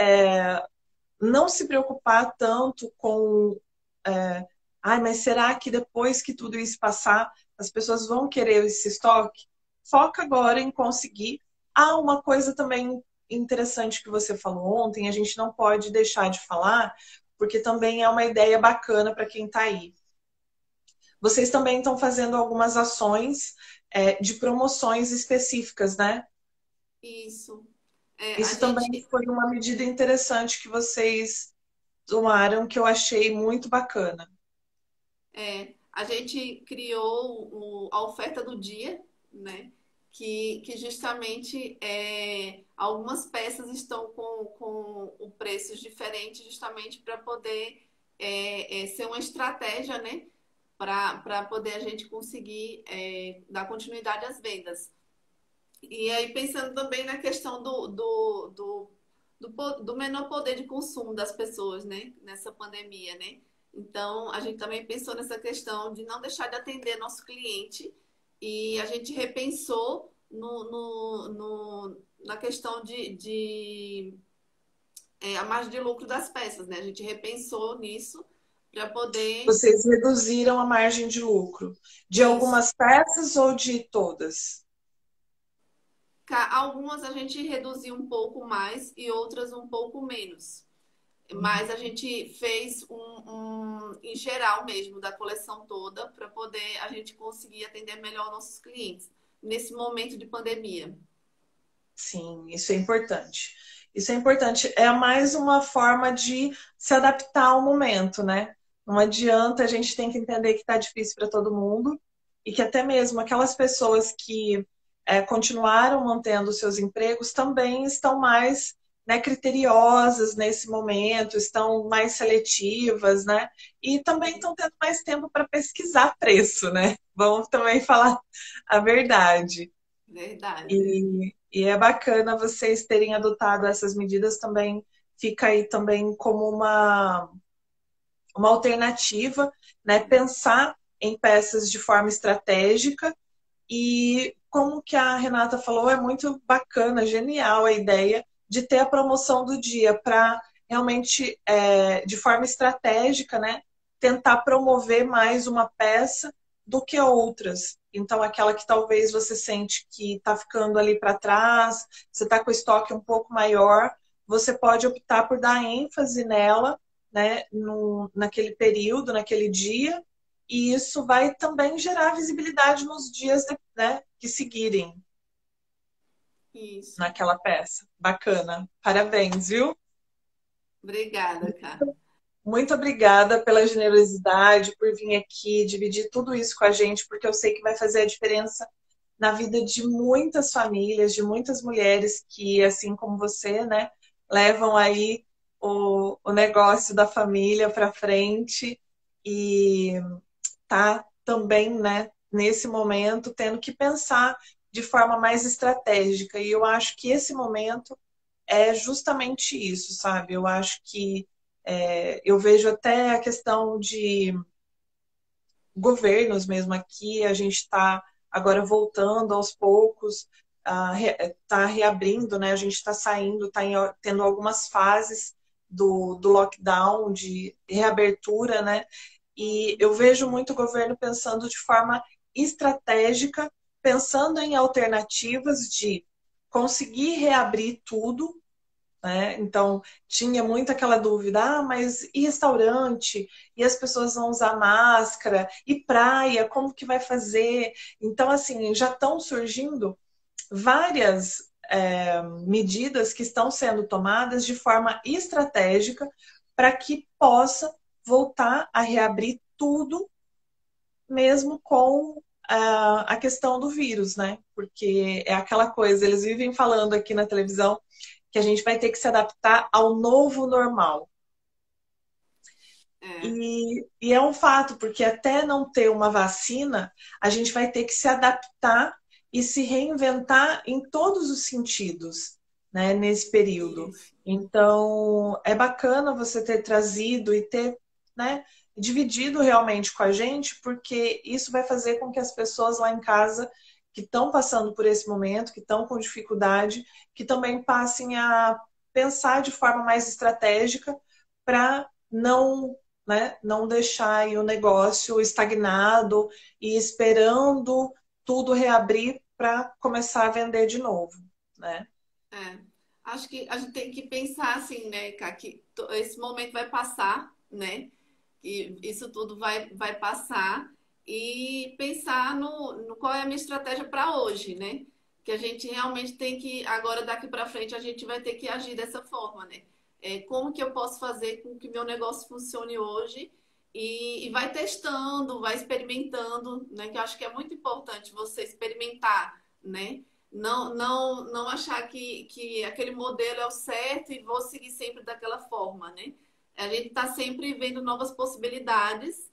não se preocupar tanto com ai, mas será que depois que tudo isso passar, as pessoas vão querer esse estoque? Foca agora em conseguir. Ah, uma coisa também interessante que você falou ontem, a gente não pode deixar de falar, porque também é uma ideia bacana para quem está aí. Vocês também estão fazendo algumas ações de promoções específicas, né? Isso. A Isso também gente foi uma medida interessante que vocês tomaram, que eu achei muito bacana. a gente criou a oferta do dia, né? Que justamente algumas peças estão com o preços diferentes, justamente para poder ser uma estratégia, né? Para poder a gente conseguir dar continuidade às vendas. E aí, pensando também na questão do menor poder de consumo das pessoas, né? Nessa pandemia, né? Então, a gente também pensou nessa questão de não deixar de atender nosso cliente e a gente repensou na questão a margem de lucro das peças, né? A gente repensou nisso para poder Vocês reduziram a margem de lucro de isso. algumas peças ou de todas? Algumas a gente reduziu um pouco mais e outras um pouco menos. Mas a gente fez em geral mesmo, da coleção toda, para poder a gente conseguir atender melhor nossos clientes nesse momento de pandemia. Sim, isso é importante. Isso é importante. É mais uma forma de se adaptar ao momento, né? Não adianta, a gente tem que entender que está difícil para todo mundo e que até mesmo aquelas pessoas que continuaram mantendo seus empregos também estão mais, né, criteriosas nesse momento, estão mais seletivas, né? E também estão tendo mais tempo para pesquisar preço, né? Vamos também falar a verdade. Verdade. E é bacana vocês terem adotado essas medidas também, fica aí também como uma alternativa, né? Pensar em peças de forma estratégica e como que a Renata falou, é muito bacana, genial a ideia de ter a promoção do dia para realmente, de forma estratégica, né, tentar promover mais uma peça do que outras. Então, aquela que talvez você sente que está ficando ali para trás, você está com o estoque um pouco maior, você pode optar por dar ênfase nela, né, naquele período, naquele dia, e isso vai também gerar visibilidade nos dias, né, que seguirem Isso. naquela peça. Bacana. Parabéns, viu? Obrigada, cara. Muito obrigada pela generosidade, por vir aqui dividir tudo isso com a gente, porque eu sei que vai fazer a diferença na vida de muitas famílias, de muitas mulheres que, assim como você, né, levam aí o negócio da família para frente e tá também, né, nesse momento, tendo que pensar de forma mais estratégica. E eu acho que esse momento é justamente isso, sabe? Eu acho que eu vejo até a questão governos mesmo aqui, a gente está agora voltando aos poucos, está reabrindo, né? A gente está saindo, está tendo algumas fases do lockdown, de reabertura, né? E eu vejo muito o governo pensando de forma estratégica, pensando em alternativas de conseguir reabrir tudo, né? Então, tinha muito aquela dúvida, mas e restaurante? E as pessoas vão usar máscara? E praia? Como que vai fazer? Então, assim, já estão surgindo várias medidas que estão sendo tomadas de forma estratégica para que possa voltar a reabrir tudo, mesmo com a questão do vírus, né? Porque é aquela coisa, eles vivem falando aqui na televisão que a gente vai ter que se adaptar ao novo normal. É, E é um fato, porque até não ter uma vacina, a gente vai ter que se adaptar e se reinventar em todos os sentidos, né, nesse período. isso. Então, é bacana você ter trazido e ter, né, dividido realmente com a gente, porque isso vai fazer com que as pessoas lá em casa que estão passando por esse momento, que estão com dificuldade, que também passem a pensar de forma mais estratégica para não, né, não deixar aí o negócio estagnado e esperando tudo reabrir para começar a vender de novo, né? É. Acho que a gente tem que pensar assim, né, Cá, que esse momento vai passar, né? Que isso tudo vai passar e pensar no qual é a minha estratégia para hoje, né? Que a gente realmente tem que, agora daqui para frente, a gente vai ter que agir dessa forma, né? Como que eu posso fazer com que meu negócio funcione hoje e vai testando, vai experimentando, né? Que eu acho que é muito importante você experimentar, né? Não achar que aquele modelo é o certo e vou seguir sempre daquela forma, né? A gente está sempre vendo novas possibilidades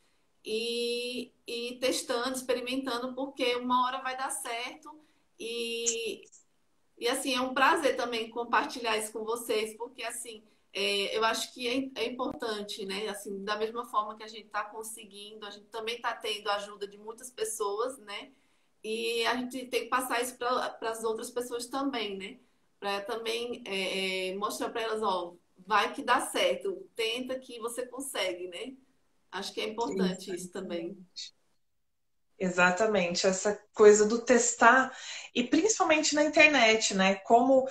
e testando, experimentando, porque uma hora vai dar certo. E, e assim, é um prazer também compartilhar isso com vocês, porque assim, eu acho que é importante, né? Assim, da mesma forma que a gente está conseguindo, a gente também está tendo a ajuda de muitas pessoas, né? E a gente tem que passar isso para as outras pessoas também, né? Para também mostrar para elas, ó, vai que dá certo, tenta que você consegue, né? Acho que é importante isso também. Exatamente, essa coisa do testar, e principalmente na internet, né? Como,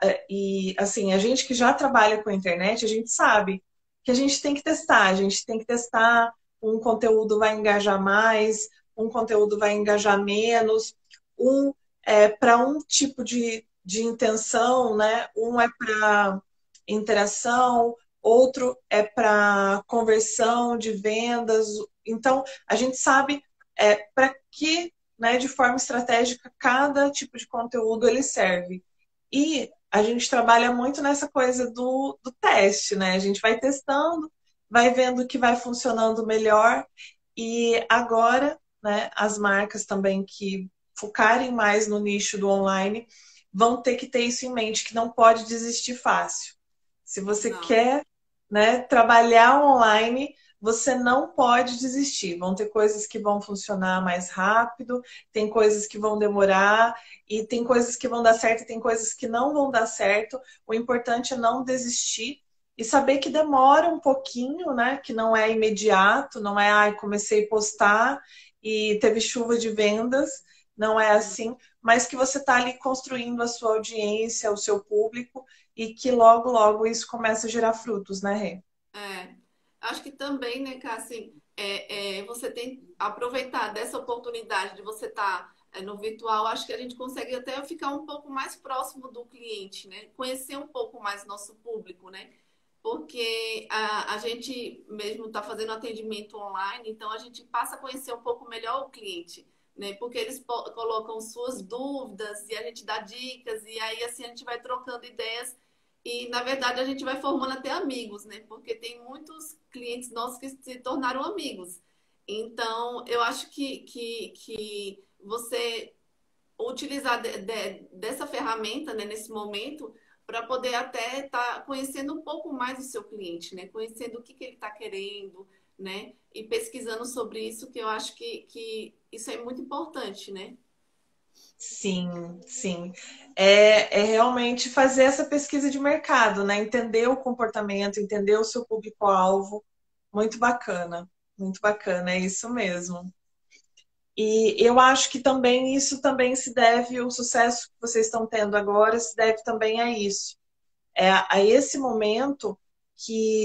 e assim, a gente que já trabalha com a internet, a gente sabe que a gente tem que testar, a gente tem que testar, um conteúdo vai engajar mais, um conteúdo vai engajar menos, um é para um tipo de intenção, né? Um é para interação, outro é para conversão de vendas. Então, a gente sabe para que, né, de forma estratégica, cada tipo de conteúdo ele serve. E a gente trabalha muito nessa coisa do teste, né? A gente vai testando, vai vendo o que vai funcionando melhor. E agora, né, as marcas também que focarem mais no nicho do online vão ter que ter isso em mente, que não pode desistir fácil. Se você Não, quer, né, trabalhar online, você não pode desistir. Vão ter coisas que vão funcionar mais rápido, tem coisas que vão demorar, e tem coisas que vão dar certo e tem coisas que não vão dar certo. O importante é não desistir e saber que demora um pouquinho, né? Que não é imediato, não é, ai, comecei a postar e teve chuva de vendas, não é assim, mas que você está ali construindo a sua audiência, o seu público, e que logo, logo isso começa a gerar frutos, né, Rê? é. Acho que também, né, Cá, assim, você tem que aproveitar dessa oportunidade de você estar no virtual. Acho que a gente consegue até ficar um pouco mais próximo do cliente, né? Conhecer um pouco mais nosso público, né? Porque a gente mesmo está fazendo atendimento online, então a gente passa a conhecer um pouco melhor o cliente, né? Porque eles colocam suas dúvidas e a gente dá dicas, e aí assim a gente vai trocando ideias e, na verdade, a gente vai formando até amigos, né? Porque tem muitos clientes nossos que se tornaram amigos. Então, eu acho que você utilizar dessa ferramenta, né, nesse momento, para poder até estar conhecendo um pouco mais o seu cliente, né? Conhecendo o que ele está querendo, né? E pesquisando sobre isso, que eu acho que isso é muito importante, né? Sim, sim. É realmente fazer essa pesquisa de mercado, né? Entender o comportamento, entender o seu público-alvo. Muito bacana, é isso mesmo. E eu acho que também isso também se deve, o sucesso que vocês estão tendo agora se deve também a isso. A esse momento que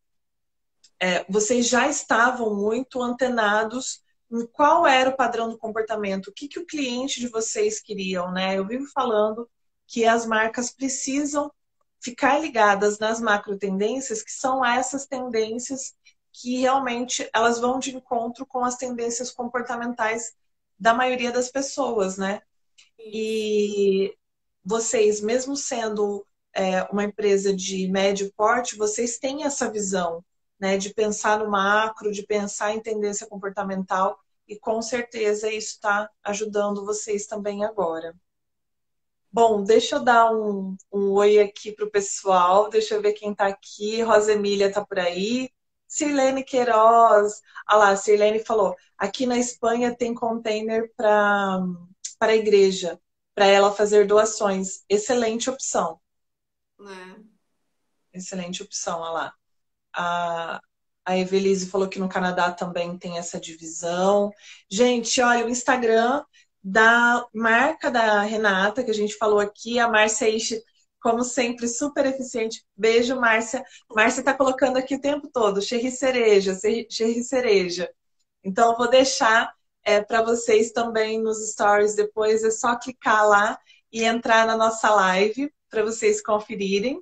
vocês já estavam muito antenados em qual era o padrão do comportamento, o que, que o cliente de vocês queriam, né? Eu vivo falando que as marcas precisam ficar ligadas nas macro tendências, que são essas tendências que realmente elas vão de encontro com as tendências comportamentais da maioria das pessoas, né? Isso. E vocês, mesmo sendo uma empresa de médio porte, vocês têm essa visão, né, de pensar no macro, de pensar em tendência comportamental, e com certeza isso está ajudando vocês também agora. Bom, deixa eu dar um oi aqui para o pessoal, deixa eu ver quem está aqui. Rosa Emília está por aí. Sirlene Queiroz. Ah lá, a Sirlene falou: aqui na Espanha tem container para a igreja, para ela fazer doações. Excelente opção. Né? Excelente opção, olha lá. A, a Evelise falou que no Canadá também tem essa divisão. Gente, olha, o Instagram da marca da Renata, que a gente falou aqui, a Márcia Ishi, como sempre, super eficiente. Beijo, Márcia. Márcia está colocando aqui o tempo todo, Cherry Cereja, Cherry Cereja. Então, eu vou deixar para vocês também nos stories depois. É só clicar lá e entrar na nossa live para vocês conferirem.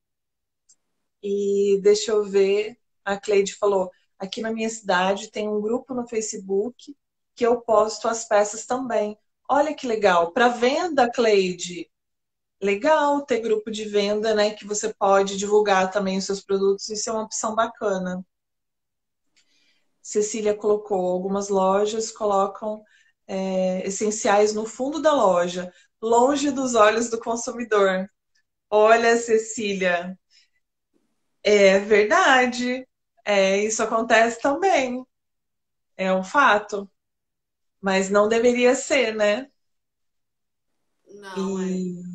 E deixa eu ver, a Cleide falou, aqui na minha cidade tem um grupo no Facebook que eu posto as peças também. Olha que legal. Para venda, Cleide, legal ter grupo de venda, né? Que você pode divulgar também os seus produtos. Isso é uma opção bacana. Cecília colocou, algumas lojas colocam essenciais no fundo da loja, longe dos olhos do consumidor. Olha, Cecília, é verdade. Isso acontece também. É um fato. Mas não deveria ser, né? Não, é. E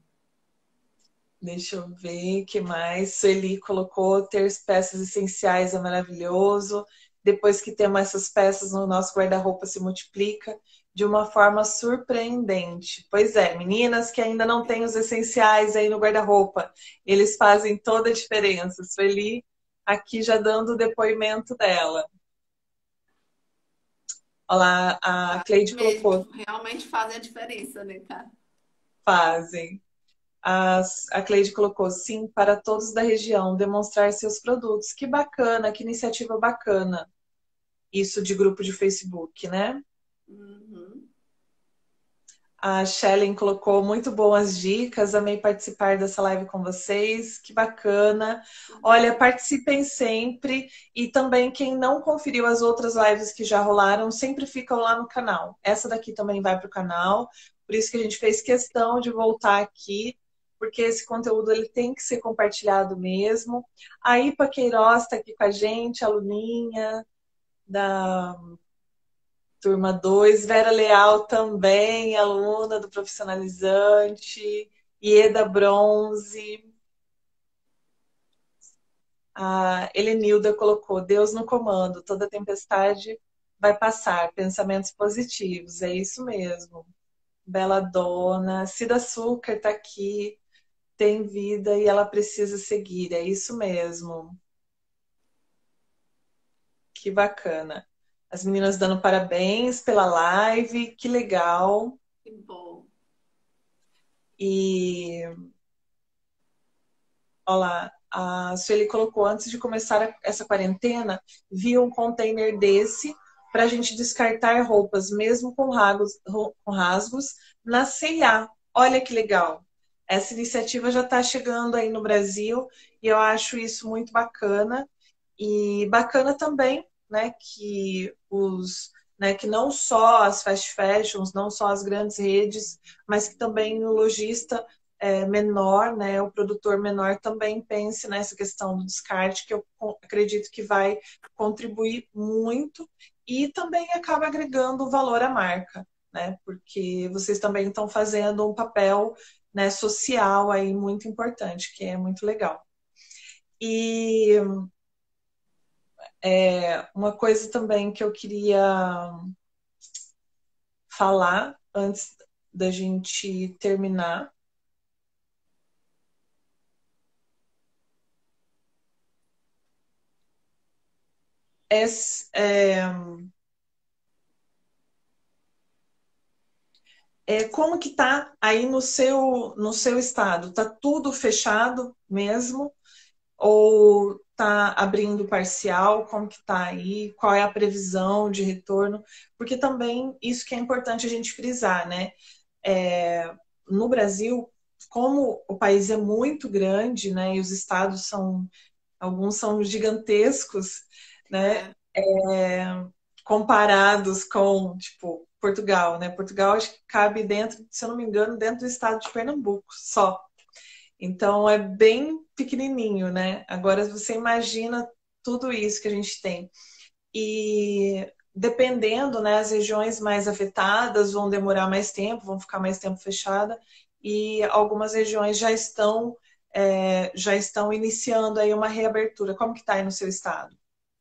deixa eu ver o que mais. Sueli colocou ter peças essenciais é maravilhoso. Depois que temos essas peças no nosso guarda-roupa se multiplica de uma forma surpreendente. Pois é, meninas que ainda não têm os essenciais aí no guarda-roupa, eles fazem toda a diferença. Sueli aqui já dando o depoimento dela. Olha lá, a Cleide Mesmo, colocou, realmente fazem a diferença, né, cara? fazem. A Cleide colocou, sim, para todos da região, demonstrar seus produtos. Que bacana, que iniciativa bacana. Isso de grupo de Facebook, né? Uhum. A Shellen colocou muito boas dicas, amei participar dessa live com vocês, que bacana. Que Olha, bom. participem sempre e também quem não conferiu as outras lives que já rolaram, sempre ficam lá no canal. Essa daqui também vai para o canal, por isso que a gente fez questão de voltar aqui, porque esse conteúdo ele tem que ser compartilhado mesmo. A Ipa Queiroz está aqui com a gente, aluninha da Turma 2, Vera Leal também, aluna do Profissionalizante, Ieda Bronze. A Helenilda colocou, Deus no comando, toda tempestade vai passar, pensamentos positivos, é isso mesmo. Bela Dona, Cida Açúcar está aqui, tem vida e ela precisa seguir, é isso mesmo. Que bacana. As meninas dando parabéns pela live, que legal. Que bom. E olha lá, a Sueli colocou, antes de começar essa quarentena, vi um container desse para a gente descartar roupas, mesmo com rasgos na C&A. Olha que legal. Essa iniciativa já está chegando aí no Brasil e eu acho isso muito bacana. E bacana também, né, que não só as fast fashions, não só as grandes redes, mas que também o lojista menor, né, o produtor menor também pense nessa questão do descarte, que eu acredito que vai contribuir muito e também acaba agregando valor à marca, né, porque vocês também estão fazendo um papel, né, social aí muito importante, que é muito legal. E uma coisa também que eu queria falar antes da gente terminar é, é, como que tá aí no seu estado? Tá tudo fechado mesmo? Ou tá abrindo parcial? Como que tá aí? Qual é a previsão de retorno? Porque também isso que é importante a gente frisar, né? No Brasil, como o país é muito grande, né? E os estados alguns são gigantescos, né? É, Comparados com, tipo, Portugal, né? Portugal acho que cabe dentro, se eu não me engano, dentro do estado de Pernambuco só. Então é bem pequenininho, né? Agora você imagina tudo isso que a gente tem. E dependendo, né, as regiões mais afetadas vão demorar mais tempo, vão ficar mais tempo fechada, e algumas regiões já estão iniciando aí uma reabertura. Como que está aí no seu estado?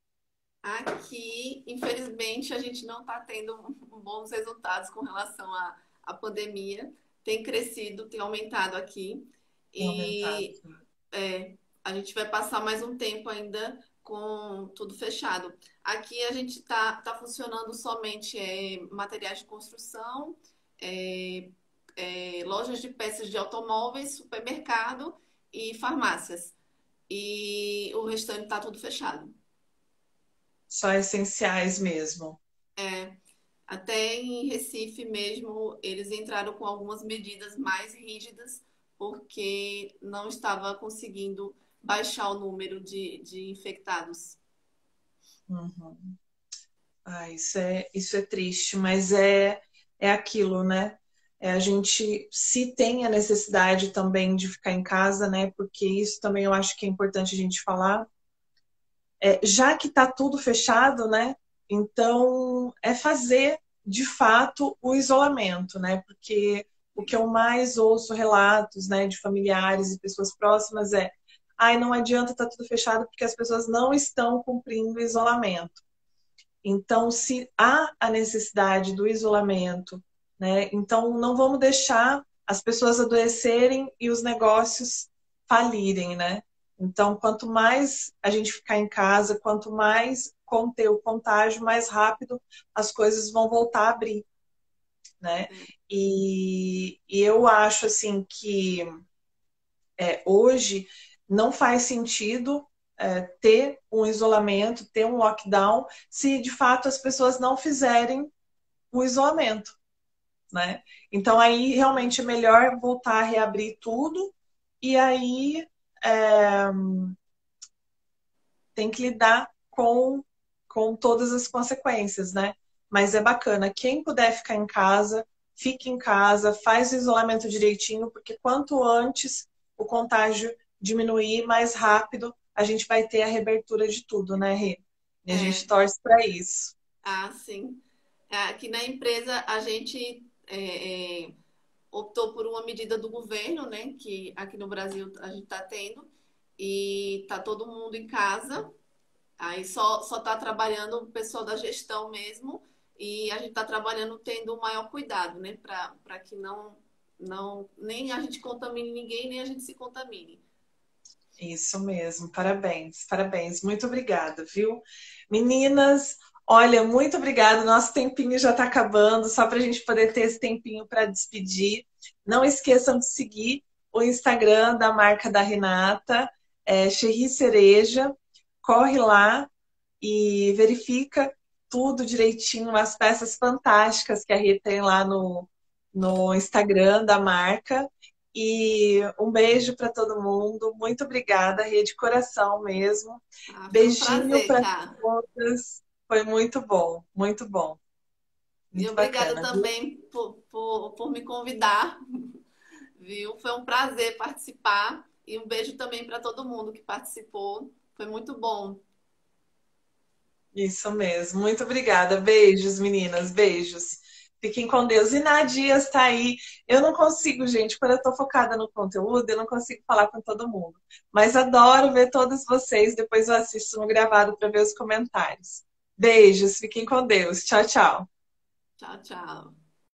aqui, infelizmente, a gente não está tendo bons resultados com relação à pandemia. Tem crescido, tem aumentado aqui. Tem aumentado. E a gente vai passar mais um tempo ainda com tudo fechado. Aqui a gente tá funcionando somente materiais de construção, é, lojas de peças de automóveis, supermercado e farmácias. E o restante está tudo fechado. Só essenciais mesmo. É, até em Recife mesmo, eles entraram com algumas medidas mais rígidas, porque não estava conseguindo baixar o número de infectados. Uhum. Ah, isso é triste, mas é aquilo, né? A gente, se tem a necessidade também de ficar em casa, né? Porque isso também eu acho que é importante a gente falar. Já que está tudo fechado, né? Então, é fazer de fato o isolamento, né? Porque o que eu mais ouço relatos, né, de familiares e pessoas próximas ai, não adianta estar tudo fechado porque as pessoas não estão cumprindo o isolamento. Então, se há a necessidade do isolamento, né? Então não vamos deixar as pessoas adoecerem e os negócios falirem, né? Então, quanto mais a gente ficar em casa, quanto mais conter o contágio, mais rápido as coisas vão voltar a abrir, né? E eu acho assim que hoje não faz sentido ter um isolamento, ter um lockdown, se de fato as pessoas não fizerem o isolamento, né? Então aí realmente é melhor voltar a reabrir tudo e aí é, tem que lidar com todas as consequências, né? Mas é bacana, quem puder ficar em casa, fique em casa, faz o isolamento direitinho, porque quanto antes o contágio diminuir, mais rápido a gente vai ter a reabertura de tudo, né, Rê? E a gente É, torce para isso. sim. Aqui na empresa a gente optou por uma medida do governo, né? Que aqui no Brasil a gente está tendo, e tá todo mundo em casa. Aí só tá trabalhando o pessoal da gestão mesmo, e a gente tá trabalhando tendo o maior cuidado, né? Para que não nem a gente contamine ninguém, nem a gente se contamine. Isso mesmo, parabéns, parabéns, muito obrigada, viu? Meninas, olha, muito obrigada. Nosso tempinho já está acabando, só para a gente poder ter esse tempinho para despedir. Não esqueçam de seguir o Instagram da marca da Renata, Cherry Cereja. Corre lá e verifica tudo direitinho, as peças fantásticas que a Rita tem lá no Instagram da marca. E um beijo para todo mundo. Muito obrigada, Rê, de coração mesmo. Foi um Beijinho prazer, para Cá. todas. Foi muito bom, muito bom. E Muito obrigada bacana, viu? também por me convidar. viu? Foi um prazer participar e um beijo também para todo mundo que participou. Foi muito bom. Isso mesmo. Muito obrigada. Beijos, meninas. Beijos. Fiquem com Deus. E Nadia está aí. Eu não consigo, gente, quando eu estou focada no conteúdo, eu não consigo falar com todo mundo. Mas adoro ver todos vocês. Depois eu assisto no gravado para ver os comentários. Beijos. Fiquem com Deus. Tchau, tchau. Tchau, tchau.